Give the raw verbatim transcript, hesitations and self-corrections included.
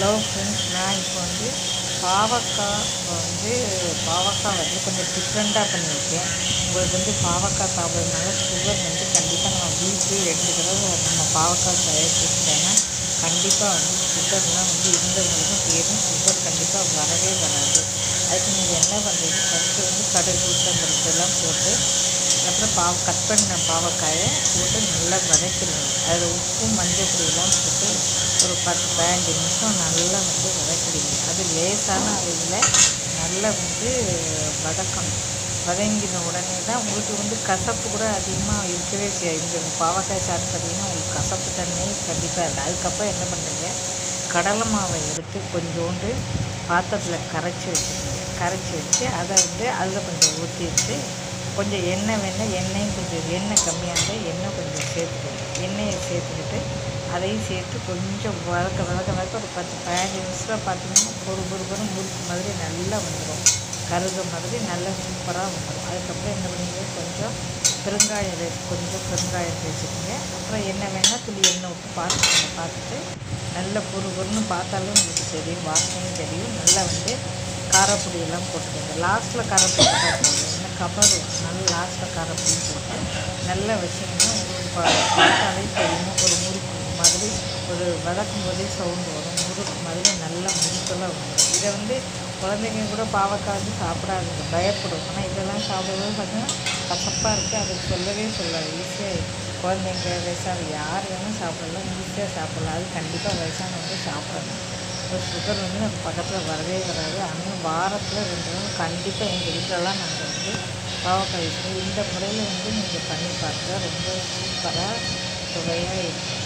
Hello friends, நான் இப்போ வந்து பாவக்காய் வந்து பாவக்காய் வந்து கொஞ்சம் டிஃப்ரெண்ட்டாக பண்ணியிருக்கேன். உங்களுக்கு வந்து பாவக்காய் சாப்பிட்றதுனால சுகர் வந்து கண்டிப்பாக நம்ம வீக்லி ரெண்டு தடவை நம்ம பாவக்காய் தயாரிச்சுட்டோன்னா கண்டிப்பாக வந்து சுகர்லாம் வந்து இருந்தவங்களுக்கும் சேரும். சுகர் கண்டிப்பாக வரவே வராது. அதுக்கு நீங்கள் என்ன பண்ணுறீங்க, ஃபஸ்ட்டு வந்து கடுகு உளுத்தம்பருப்பெல்லாம் போட்டு அப்புறம் பாவ கட் பண்ண பாவக்காயை போட்டு நல்லா வதக்கிடுங்க. அதில் உப்பு மஞ்சள் பொடியெல்லாம் போட்டு ஒரு பத்து பதினஞ்சு நிமிஷம் நல்லா வந்து வதக்கிடுங்க. அது லேசான அளவில் நல்லா வந்து வதக்கணும். வதங்கின உடனே தான் உங்களுக்கு வந்து கசப்பு கூட அதிகமாக இருக்கவே செய்யாது. இந்த பாவக்காய் சாப்பிட்டு பார்த்திங்கன்னா உங்களுக்கு கசப்பு தன்மை கண்டிப்பாக இருக்குது. அதுக்கப்புறம் என்ன பண்ணுறீங்க, கடலை மாவை எடுத்து கொஞ்சோண்டு பாத்திரத்தில் கரைச்சி வச்சுக்கோங்க. கரைச்சி வச்சு அதை வந்து அதில் கொஞ்சம் ஊற்றி வச்சு கொஞ்சம் எண்ணெய் வேணால் எண்ணெயும் கொஞ்சம் எண்ணெய் கம்மியாக இருந்தால் எண்ணெய் கொஞ்சம் சேர்த்துக்கணும். எண்ணெயை சேர்த்துக்கிட்டு அதையும் சேர்த்து கொஞ்சம் வதக்க வதக்க வதக்க ஒரு பத்து பதினஞ்சு நிமிஷத்தில் பார்த்திங்கன்னா பொறு பொறு பொறு முறுக்கு மாதிரி நல்லா வந்துடும். கருக மாதிரி நல்லா சூப்பராக வந்துடும். அதுக்கப்புறம் என்ன பண்ணுவீங்க, கொஞ்சம் பெருங்காயம் ரைஸ் கொஞ்சம் பெருங்காயம் வச்சுக்கோங்க. அப்புறம் எண்ணெய் வேணால் துளி எண்ணெய் விட்டு பார்த்துக்கோங்க. பார்த்துட்டு நல்லா பொறு பொருன்னு பார்த்தாலும் உங்களுக்கு தெரியும், வாசனையும் தெரியும். நல்லா வந்து காரப்பொடியெல்லாம் போட்டுக்கோங்க. லாஸ்ட்டில் காரப்பொடி போட்டுக்கோங்க. என்ன கபரும் நல்லா லாஸ்ட்டில் காரப்பொடி போட்டு நல்லா வச்சிங்கன்னா உங்களுக்கு பார்த்தாலே தெரியும், ஒரு முறுக்கு மாதிரி ஒரு வதக்கும் போதே சவுண்டு வரும். முறுக்கு மாதிரி நல்லா முறுக்கெல்லாம் வந்துடும். இதை வந்து குழந்தைங்க கூட பாவக்காய் வந்து சாப்பிடாதுங்க, பயப்படும். ஆனால் இதெல்லாம் சாப்பிடும்போது பார்த்தீங்கன்னா கசப்பாக இருக்குது, அது சொல்லவே சொல்லாது. ஈஸியாக குழந்தைங்க வயசான யார் வேணும் சாப்பிடலாம், ஈஸியாக சாப்பிட்லாம். அது கண்டிப்பாக வயசானவங்க சாப்பிடணும். இப்போ சுகர் வந்து நம்ம பக்கத்தில் வரவே வராது. ஆனால் வாரத்தில் ரெண்டு நாள் கண்டிப்பாக எங்கள் வீட்டிலலாம் நாங்கள் வந்து பாவக்காய் யூஸ் பண்ணி இந்த முறையில் வந்து நீங்கள் பண்ணி பார்த்தா ரொம்ப சூப்பராக சுவையாக இருக்கும்.